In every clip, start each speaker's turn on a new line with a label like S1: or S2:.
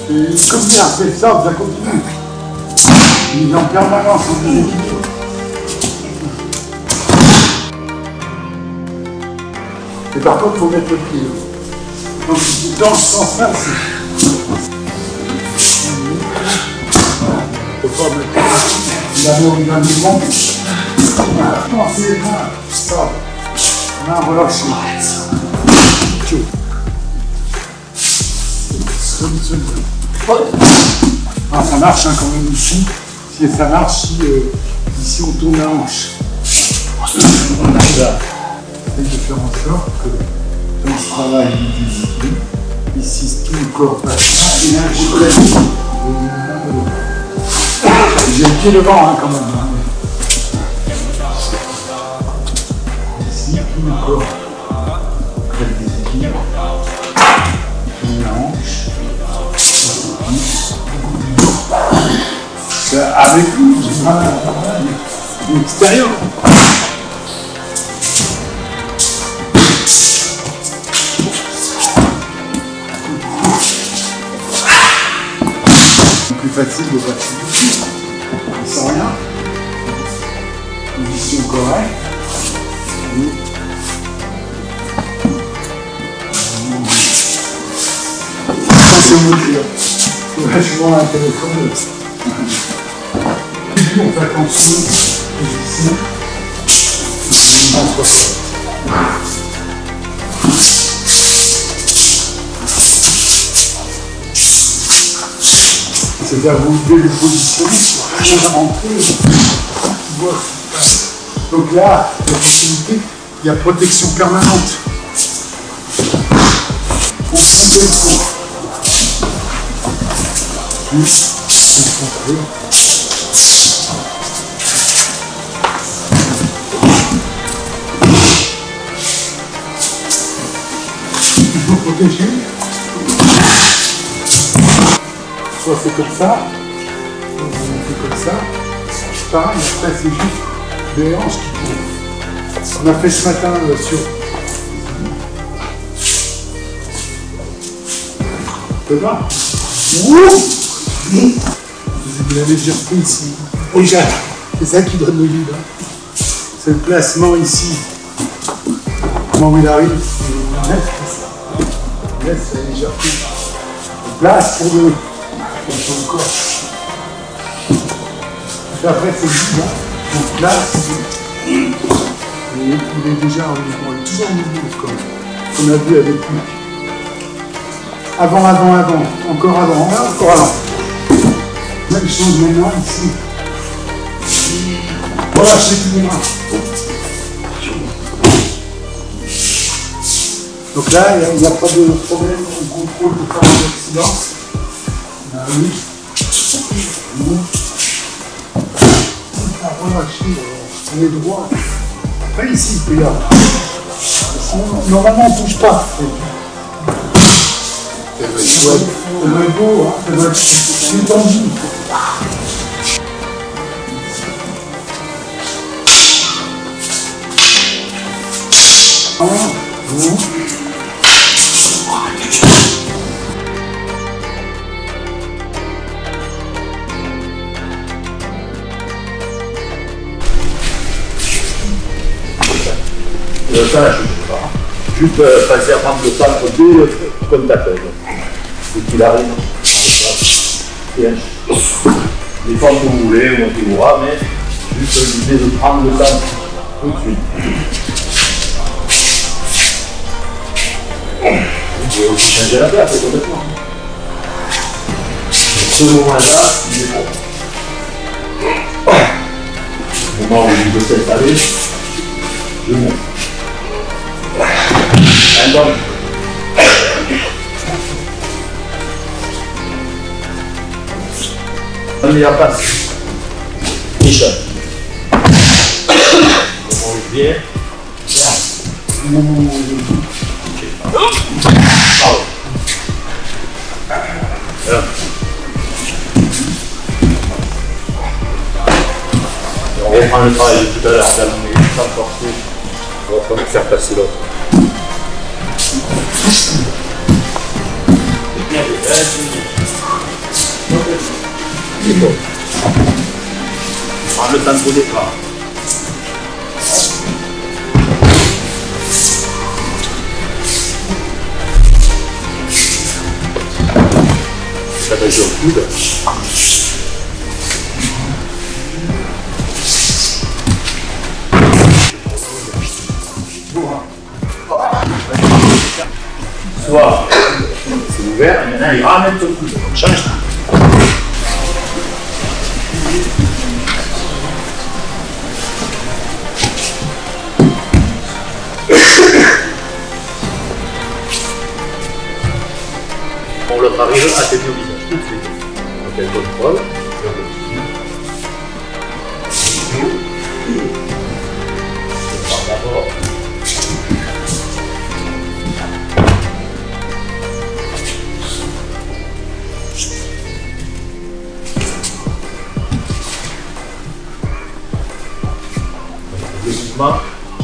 S1: C'est comme bien, c'est ça continue. Il est en permanence en déséquilibre. Et par contre, il faut mettre le pied. Donc, dans ce sens-là, c'est... Il ne faut pas mettre la main au niveau du ventre. Non, c'est les mains. Ça. Main relâchée. Ah, ça marche hein, quand même ici. Si ça marche, ici on tourne la hanche. On arrive à de faire en sorte que dans ce travail ici tout le corps passe. Et là, j'ai le pied devant hein, quand même. Hein. Ici, tout le corps près des équilibres. La hanche. Avec lui, j'ai mal à l'extérieur. C'est plus facile de passer dessus. Sans rien. Position correcte. Ça c'est moteur. C'est vachement intéressant. On fait attention, position, c'est-à-dire vous devez le positionner pour rien rentrer, donc là, la possibilité, il y a protection permanente. On prend le coup. Plus, concentré. Protéger. Soit c'est comme ça, on fait comme ça, pareil, après c'est juste des hanches qui tournent. On a fait ce matin sur... C'est là. Vous avez légèreté ici. C'est ça qui donne le vide. C'est le placement ici. Comment il arrive, laisse la légèreté. Place pour le corps. Et après c'est vide. Donc place. Et il est déjà en mouvement. Il est toujours en mouvement le corps. On a vu avec lui. Avant. Encore avant. Encore avant. Là il change maintenant ici. Voilà, je sais plus les mains. Donc là, il n'y a pas de problème, on contrôle de faire l'accident. Ah oui. Relâché, on est droit. Après ici, il peut y avoir. Normalement, on ne touche pas. Ça doit être beau, hein. Ça doit être détendu.
S2: Ça, je ne sais pas. Juste passer à prendre le centre dès comme t'appelles. Et qu'il arrive. Les formes que vous voulez, moi qui vous mais juste l'idée de prendre le centre tout de suite. Vous pouvez changer la place complètement. Ce moment-là, il est bon. Au moment où il veut s'installer, je monte. Un homme. La meilleure place. Michel. Comment il vient. On reprend le travail de tout à l'heure, sans forcer. On va faire passer l'autre. Bien, centre au départ. Ça va sur le coude. Soit c'est ouvert, il y en a, il ramène sur le coude. On change. On leur arrive à tenir au visage tout de suite. Donc elle contrôle. D'abord. Le mouvement,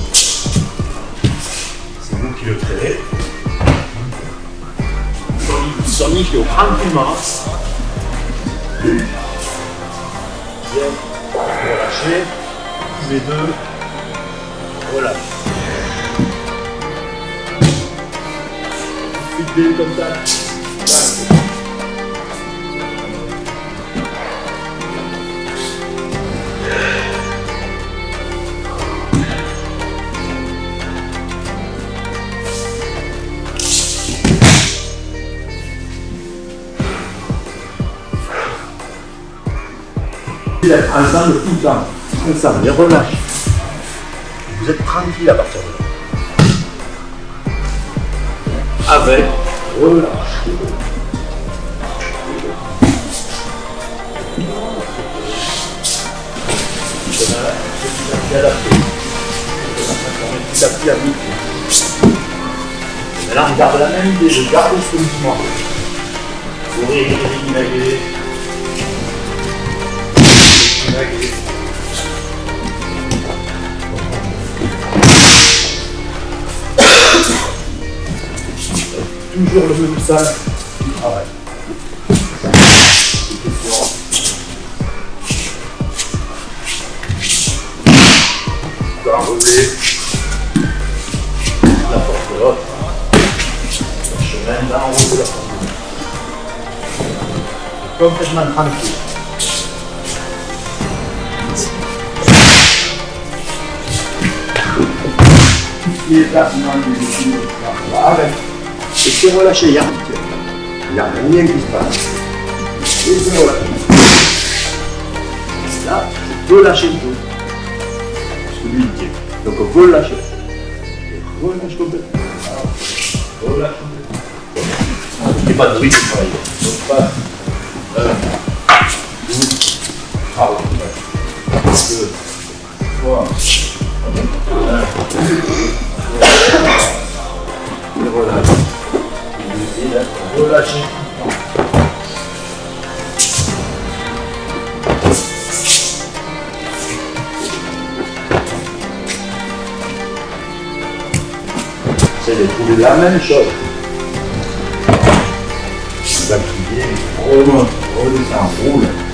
S2: c'est vous qui le créez. Sonique tranquillement. Bien, relâchez. Tous les deux. Relâchez. Fidèle comme ça. D'être ensemble tout le temps, ensemble, les relâche. Vous êtes tranquille à partir de là. Avec, relâche. Petit adapté. Petit à petit habitué. Maintenant, on garde la même idée de garder ce mouvement. Ouvrir, divaguer. Toujours le même sens du travail. Enrouler la porte de l'autre. Le chemin d'enrouler la porte. Complètement tranquille. Il est placement des équilibres. Avec. Et c'est relâché, il n'y a rien qui se passe. Et c'est relâché. Là, il faut lâcher le tout. Celui qui est. Donc on faut le lâcher. Et relâche complètement. Relâche complètement. Il n'y a pas de bruit de travail. Donc pas. 1, 2, 3, 2, 3. Et relâche. Relâchez. C'est de trouver la même chose. Vous appuyez, remonte, redescend, roule.